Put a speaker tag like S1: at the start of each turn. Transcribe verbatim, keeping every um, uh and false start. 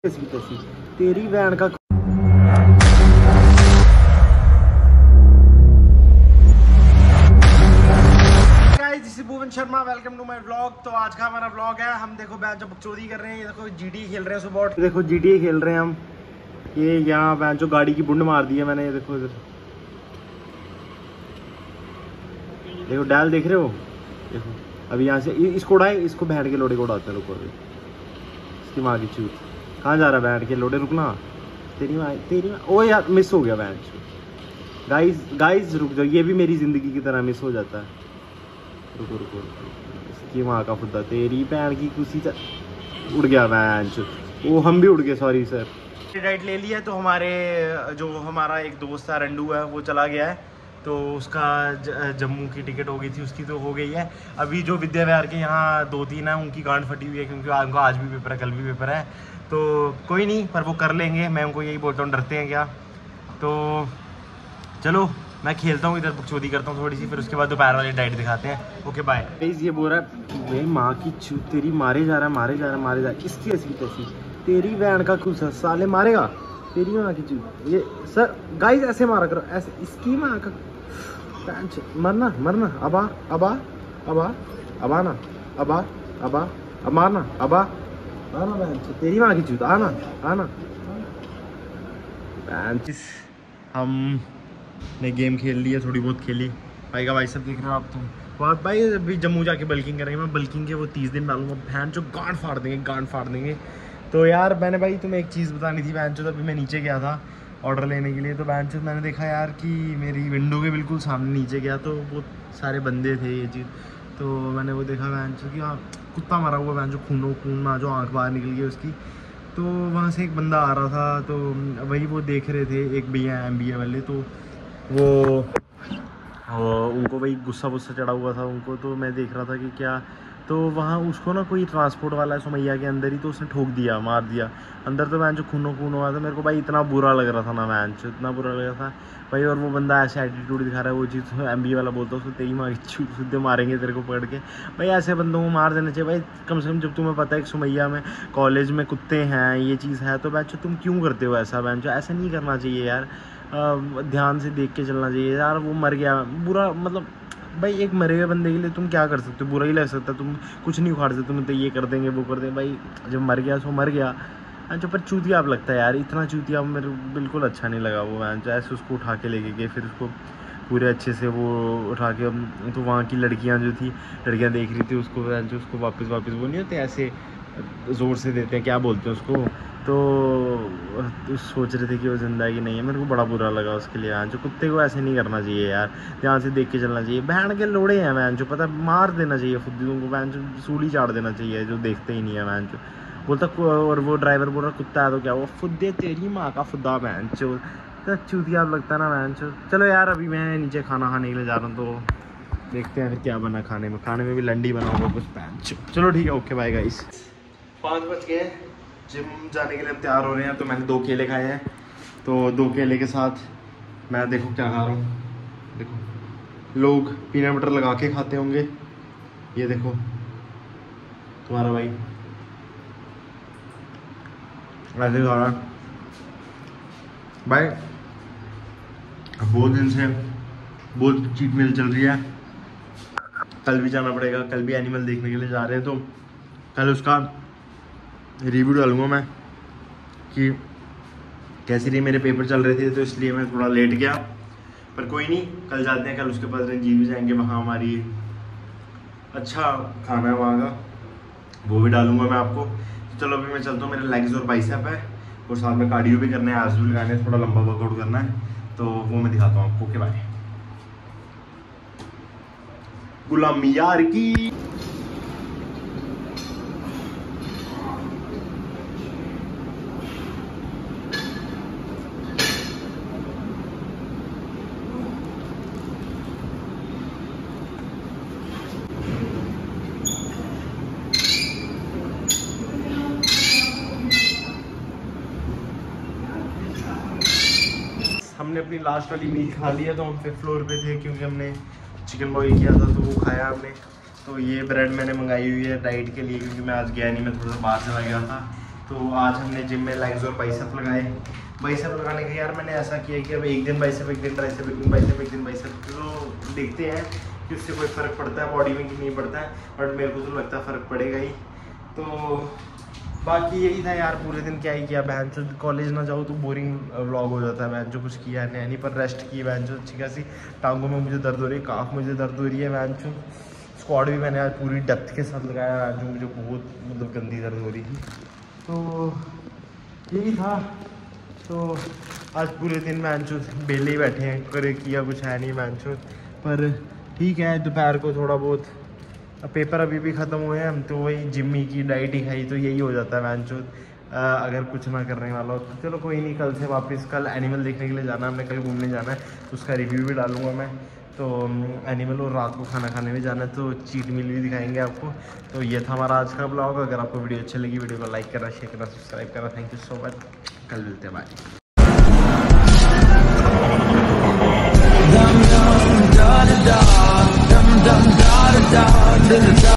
S1: कैसी कैसी तेरी वैन का। Bhuvan Sharma, welcome to my vlog. तो आज का हमारा व्लॉग है, हम देखो बैच जब बकचोदी कर रहे हैं। ये देखो जीटी खेल रहे हैं सुबह, देखो जीटी खेल रहे हैं हम। ये यहाँ बैच जो गाड़ी की बुंड मार दी है मैंने, ये देखो इधर देखो डाल देख रहे हो। देखो अभी यहाँ से इसको उड़ाए, इसको बैठ के लोडे को उड़ाते हैं। रुको अभी इसकी माँ की चूत, कहाँ जा रहा है बैठ के लोडे, रुकना। तेरी माँ तेरी माँ, ओ यार मिस हो गया बैच। गाइस गाइस रुक जाओ, ये भी मेरी ज़िंदगी की तरह मिस हो जाता है। रुको रुको रुको, इसकी माँ का खुदा, तेरी पैर की कुछ उड़ गया मैच। वो हम भी उड़ गए, सॉरी सर। राइट ले लिया तो हमारे जो हमारा एक दोस्त है रंडू है, वो चला गया है। तो उसका जम्मू की टिकट हो गई थी, उसकी तो हो गई है। अभी जो विद्या विहार के यहाँ दो तीन है, उनकी गांड फटी हुई है, क्योंकि उनका आज भी पेपर है, कल भी पेपर है। तो कोई नहीं, पर वो कर लेंगे। मैं उनको यही बोलता हूँ, डरते हैं क्या। तो चलो मैं खेलता हूँ इधर, बकचोदी करता हूँ थोड़ी सी, फिर उसके बाद दोपहर वाली डाइट दिखाते हैं। Okay bye. ये बोल रहा है भाई माँ की चू तेरी, मारे जा रहा है मारे जा रहा है मारे जा रहा है। इसकी ऐसी तैसी तेरी वैन का कुछ साले मारेगा तेरी माँ की चू। ये सर गाइस ऐसे मारा करो, ऐसे इसकी माँ का मरना मरना। अबा अबा अबा अबा ना अबा अबा अब मारना अबा आना बहन, तेरी माँ की चूत आना आना। हम ने गेम खेल ली है, थोड़ी बहुत खेली। भाई का भाई सब देख रहे हो आप तुम। तो भाई अभी जम्मू जाके बल्किंग करेंगे। मैं बल्किंग के वो तीस दिन डालूंगा, बहन जो गांड फाड़ देंगे गांड फाड़ देंगे। तो यार मैंने भाई तुम्हें एक चीज़ बतानी थी बहन चो। अभी मैं नीचे गया था ऑर्डर लेने के लिए, तो बहन चो मैंने देखा यार कि मेरी विंडो के बिल्कुल सामने नीचे गया तो बहुत सारे बंदे थे ये चीज़। तो मैंने वो देखा बहन चो कि हाँ कुत्ता मरा हुआ बहन चो, खूनो खून ना, जो आँख बाहर निकल गई उसकी। तो वहाँ से एक बंदा आ रहा था, तो वही वो देख रहे थे, एक भैया एम बी ए वाले। तो वो, वो उनको वही गुस्सा वुस्सा चढ़ा हुआ था उनको। तो मैं देख रहा था कि क्या, तो वहाँ उसको ना कोई ट्रांसपोर्ट वाला है सुमैया के अंदर ही, तो उसने ठोक दिया, मार दिया अंदर। तो मैंने जो खूनो खून हुआ था, मेरे को भाई इतना बुरा लग रहा था ना मैन, इतना बुरा लग रहा था भाई। और वो बंदा ऐसे एटीट्यूड दिखा रहा है, वो चीज़ एम बी वाला बोलता है उसको, तेरी माँ सीधे मारेंगे तेरे को पकड़ के। भाई ऐसे बंदों को मार देना चाहिए भाई, कम से कम। जब तुम्हें पता है कि सुमैया में कॉलेज में कुत्ते हैं, ये चीज़ है, तो बच्चों तुम क्यों करते हो ऐसा बहन? ऐसा नहीं करना चाहिए यार, ध्यान से देख के चलना चाहिए यार। वो मर गया, बुरा मतलब भाई एक मरे हुए बंदे के लिए तुम क्या कर सकते हो? बुरा ही लग सकता है, तुम कुछ नहीं उखाड़ सकते। तुम तो ये कर देंगे वो कर देंगे, भाई जब मर गया सो मर गया। जो पर चूतिया आप लगता है यार, इतना चूतिया मेरे बिल्कुल अच्छा नहीं लगा वो। मैं जो ऐसे उसको उठा के लेके गए, फिर उसको पूरे अच्छे से वो उठा के, तो वहाँ की लड़कियाँ जो थी, लड़कियाँ देख रही थी उसको, जो उसको वापस वापस वो नहीं होते ऐसे ज़ोर से देते हैं, क्या बोलते हैं उसको। तो, तो सोच रहे थे कि वो जिंदा है कि नहीं है। मेरे को बड़ा बुरा लगा उसके लिए। जो कुत्ते को ऐसे नहीं करना चाहिए यार, ध्यान से देख के चलना चाहिए। बहन के लोड़े हैं मैन जो, पता मार देना चाहिए फुद्दीयों को, बहन जो सूली चाड़ देना चाहिए, जो देखते ही नहीं है मैन जो बोलता। और वो ड्राइवर बोल रहा कुत्ता है तो क्या, वो फुद्दे तेरी माँ का फुद्दा बहन चो, चूतिया लगता है ना बहन चो। चलो यार अभी मैं नीचे खाना खाने के लिए जा रहा हूँ, तो देखते हैं फिर क्या बना खाने में। खाने में भी लंडी बना होगा कुछ बहन चो। चलो ठीक है, ओके बाय गाइस। पाँच बज गए, जिम जाने के लिए हम तैयार हो रहे हैं। तो मैंने दो केले खाए हैं, तो दो केले के साथ मैं देखो क्या खा रहा हूँ। देखो लोग पीनट बटर लगा के खाते होंगे, ये देखो तुम्हारा भाई ऐसे खा रहा है भाई। बहुत दिन से बहुत चीट मील चल रही है। कल भी जाना पड़ेगा, कल भी एनिमल देखने के लिए जा रहे हैं। तो कल उसका रिव्यू डालूंगा मैं कि कैसे रही। मेरे पेपर चल रहे थे तो इसलिए मैं थोड़ा लेट गया, पर कोई नहीं, कल जाते हैं। कल उसके पास रंजीव भी जाएंगे, वहाँ हमारी अच्छा खाना है वहाँ का, वो भी डालूंगा मैं आपको। तो चलो अभी मैं चलता हूँ, मेरे लेग्स और बाइसेप है, और साथ में कार्डियो भी करना है, एब्स भी लगाने हैं, थोड़ा लंबा वर्कआउट करना है, तो वो मैं दिखाता हूँ आपको। Okay bye. गुलामी यार की हमने अपनी लास्ट वाली मील खा ली है। तो हम फिफ्थ फ्लोर पे थे, क्योंकि हमने चिकन बॉयल किया था, तो वो खाया हमने। तो ये ब्रेड मैंने मंगाई हुई है डाइट के लिए, क्योंकि मैं आज गया नहीं, मैं थोड़ा सा बाहर चला गया था। तो आज हमने जिम में लेग्स और बाइसेप लगाए। बाइसेप लगाने के यार मैंने ऐसा किया कि अब एक दिन बाइसेप, एक दिन ट्राइसेप, एक दिन बाइसेप, एक दिन बाइसेप, तो देखते हैं कि उससे कोई फ़र्क पड़ता है बॉडी में कि नहीं पड़ता है, बट मेरे को तो लगता है फ़र्क पड़ेगा ही। तो बाकी यही था यार, पूरे दिन क्या ही किया। बहन जो कॉलेज ना जाओ तो बोरिंग व्लॉग हो जाता है। बहन जो कुछ किया है नहीं, पर रेस्ट की बहन जो अच्छी खासी। टांगों में मुझे दर्द हो रही है, काफ मुझे दर्द हो रही है बहन जो। स्क्वाड भी मैंने आज पूरी डेप्थ के साथ लगाया बहन जो, मुझे बहुत मतलब गंदी दर्द हो रही थी। तो यही था। तो आज पूरे दिन बहन जो बेले ही बैठे हैं, करे किया कुछ है नहीं बहन जो। पर ठीक है, दोपहर को थोड़ा बहुत, अब पेपर अभी भी ख़त्म हुए हैं, हम तो वही जिम्मी की डाइट ही खाई, तो यही हो जाता है वैनचोद अगर कुछ ना करने वाला हो। तो चलो कोई नहीं, कल से वापस, कल एनिमल देखने के लिए जाना है, हमने कल घूमने जाना है, तो उसका रिव्यू भी डालूंगा मैं। तो एनिमल, और रात को खाना खाने भी जाना है, तो चीट मील भी दिखाएंगे आपको। तो ये था हमारा आज का ब्लॉग। अगर आपको वीडियो अच्छी लगी, वीडियो को लाइक करना, शेयर करना, सब्सक्राइब करना। थैंक यू सो मच, कल मिलते हैं, बाय।